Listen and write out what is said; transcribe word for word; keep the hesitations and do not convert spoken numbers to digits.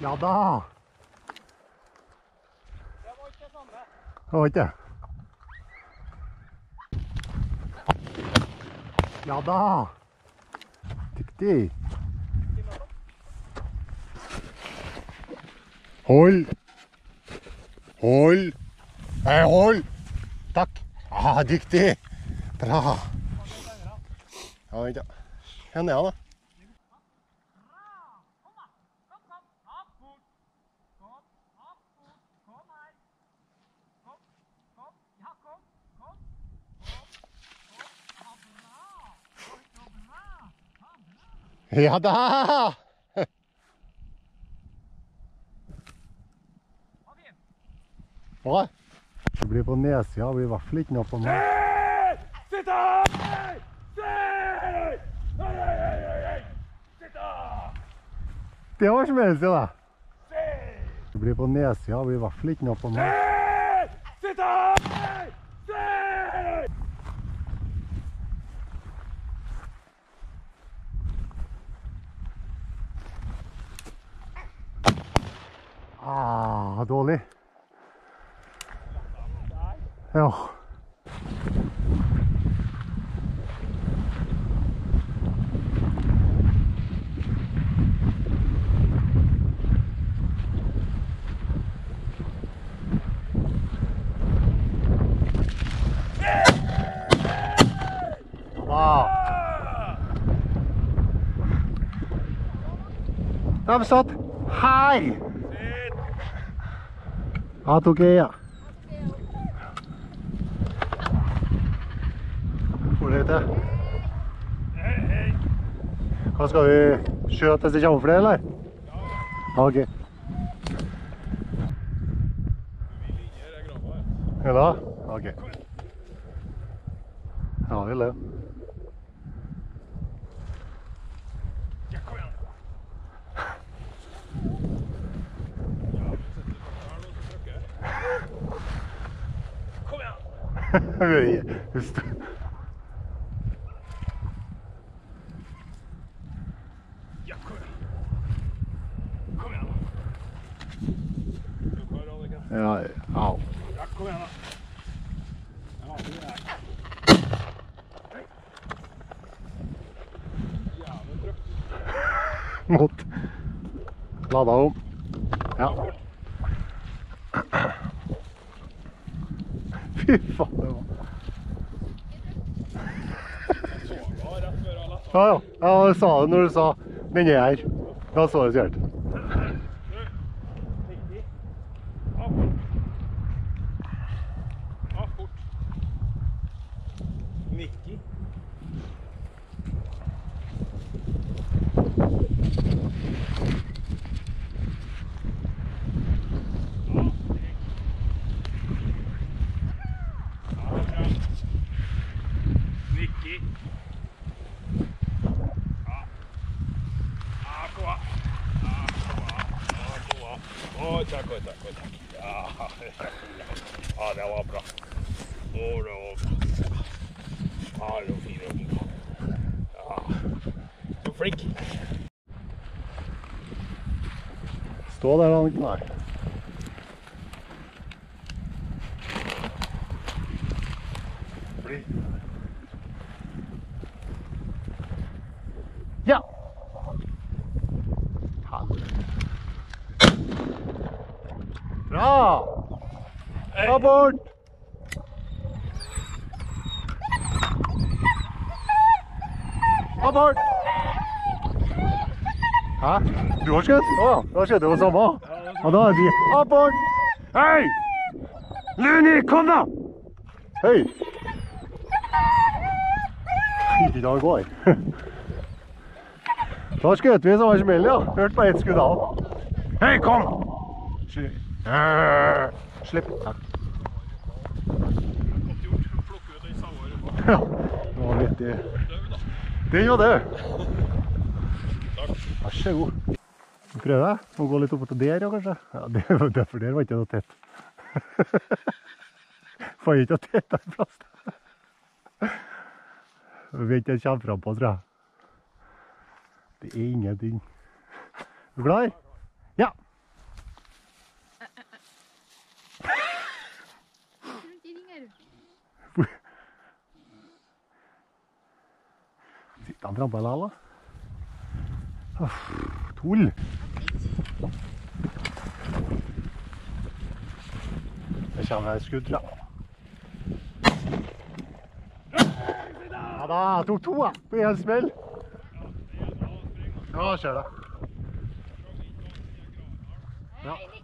Ja da! Det var ikke det samme. Det var ikke det. Ja da! Dyktig! Hold! Hold! Nei, hold! Takk! Ah, dyktig! Bra! Ja, vent da. Her nede da. Ja da! Hva? Det blir på nedsida, det blir i hvert fall ikke noe på meg. Sitt da! Sitt da! Det var smelse da. Det blir på nedsida, det blir i hvert fall ikke noe på meg. Sitt da! Ah, dårlig. Ja. Wow. De satt her. Ja, tok jeg, ja. Hvor er det? Hva skal vi skjøte hvis det kommer flere, eller? Ja, ok. Ja da? Ok. Ja, vi lever. Just det. Ja, kom igjen. Kom igjen da. Du klarer det ikke. Ja, au. Ja, kom igjen da. Ja, det er det. Hei. Jævlig trøkt. Mått. Lada om. Ja. Fy faen, det var. Ja, ja. Ja, jeg sa det når du sa den er her. Da så det kjørt. Ja, fort. Nicky. Nicky. Oj, tack, oj, tack, oj, tack. Ja, ja, det var bra. Åh, det var bra. Ja, det var fin ung. Ja, så flink. Stå der, han. Nei. Bli. Ja! Bra! Ta bort! Ta bort! Hæ? Du har skjøtt? Å, du har skjøtt det var samme. Og da er de... Ta bort! Hei! Luni, kom da! Hei! Ikke da går. Da skjøt vi samme smell, ja. Hørt på ett skudd av. Hei, kom! Slipp. Slipp. Takk. Ja, det var litt i... Den var det. Vær så god. Prøver jeg å gå litt opp til der, ja, kanskje? Ja, det var derfor der var ikke noe tett. Får ikke noe tett der plass. Jeg vet ikke jeg kommer frem på, tror jeg. Det er ingenting. Er du klar? Ja! han frampå eller alle? Uff, tull. Det kommer et skudd, tror jeg. Ja da, jeg tok to jeg, på en smell. Ja, jeg ser det. Ja.